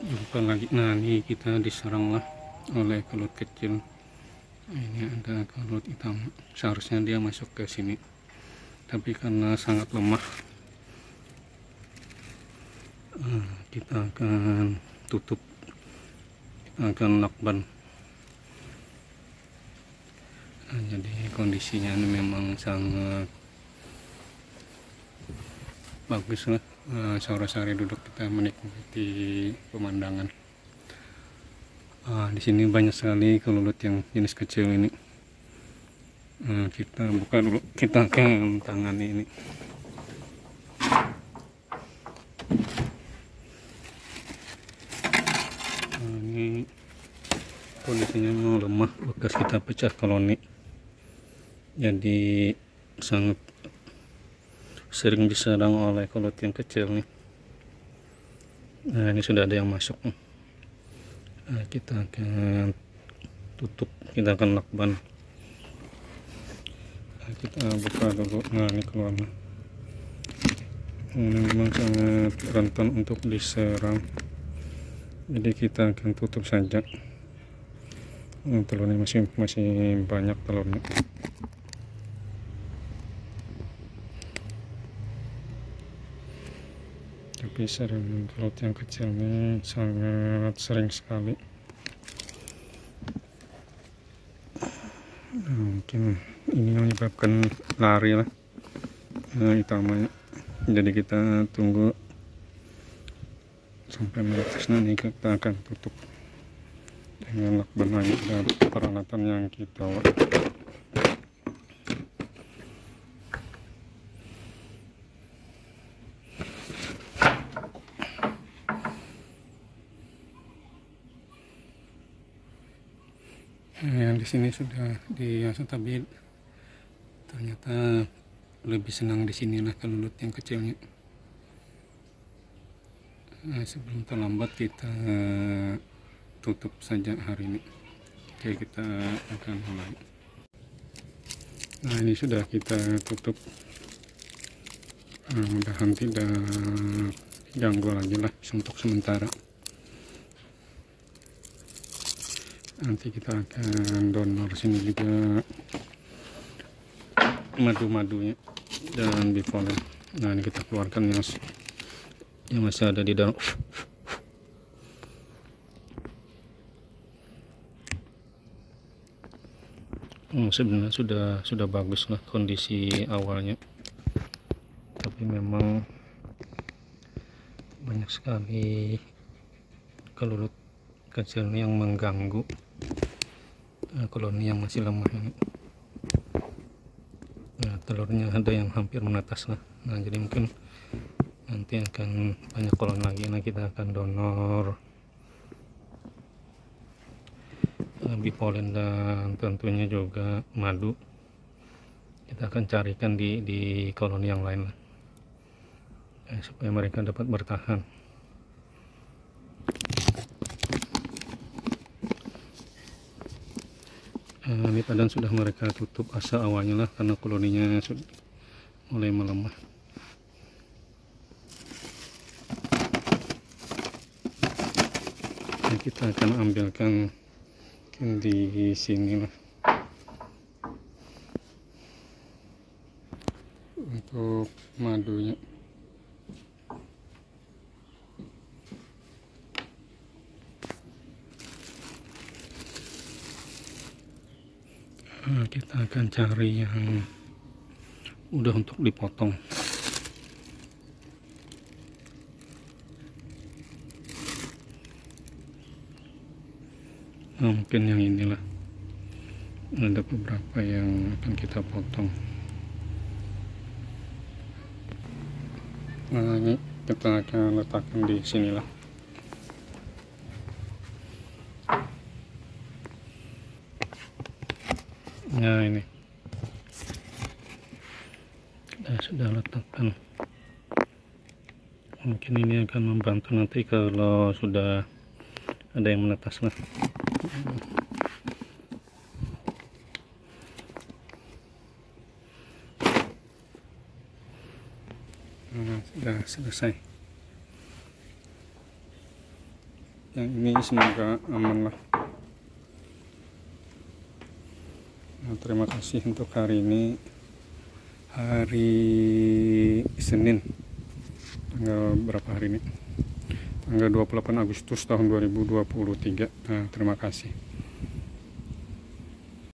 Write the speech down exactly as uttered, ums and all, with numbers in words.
Jumpa lagi. Nah, ini kita diseranglah oleh kelut kecil. Ini ada kelut hitam, seharusnya dia masuk ke sini, tapi karena sangat lemah, kita akan tutup, kita akan lakban. Nah, jadi kondisinya ini memang sangat bagus lah. Uh, sore-sore duduk kita menikmati pemandangan. Uh, di sini banyak sekali kelulut yang jenis kecil ini. Uh, kita buka dulu, kita akan tangani ini. Uh, ini kondisinya memang lemah, bekas kita pecah koloni, jadi sangat sering diserang oleh kelut yang kecil nih. Nah, ini sudah ada yang masuk. Nah, kita akan tutup, kita akan lakban. Nah, kita buka dulu. Nah, ini keluar. Ini memang sangat rentan untuk diserang, jadi kita akan tutup saja. Nah, telurnya masih masih banyak telurnya. Tapi sering kelut yang kecil ini sangat sering sekali. Nah, mungkin ini menyebabkan lari lah, nah, utamanya. Jadi kita tunggu sampai menetas. Nanti kita akan tutup dengan lakban lagi dan peralatan yang kita bawa. Yang di sini sudah diasah, tapi ternyata lebih senang di sinilah kelulut yang kecilnya. Nah, sebelum terlambat kita tutup saja hari ini. Oke, kita akan mulai. Nah, ini sudah kita tutup. Nah, mudahan tidak ganggu lagi lah untuk sementara. Nanti kita akan donor sini juga madu-madunya dan bipolen. Nah, ini kita keluarkan yang, yang masih ada di dalam. Hmm, sebenarnya sudah sudah bagus lah kondisi awalnya, tapi memang banyak sekali kelulut kecil yang mengganggu uh, koloni yang masih lemah ini. Nah, telurnya ada yang hampir menetas lah. Nah, jadi mungkin nanti akan banyak koloni lagi. Nah, kita akan donor uh, bipolen dan tentunya juga madu. Kita akan carikan di di koloni yang lain lah, eh, supaya mereka dapat bertahan. Uh, ini padan sudah mereka tutup asa awalnya lah, karena koloninya sudah mulai melemah. Nah, kita akan ambilkan di sini lah untuk madunya. Nah, kita akan cari yang udah untuk dipotong. Nah, mungkin yang inilah, ada beberapa yang akan kita potong. Nah, ini kita akan letakkan di sinilah. Nah, ini kita sudah letakkan. Mungkin ini akan membantu nanti kalau sudah ada yang menetas lah. Nah, sudah selesai. yang ini semoga aman lah. Nah, terima kasih untuk hari ini, hari Senin, tanggal berapa hari ini, tanggal dua puluh delapan Agustus tahun dua ribu dua puluh tiga. Nah, terima kasih.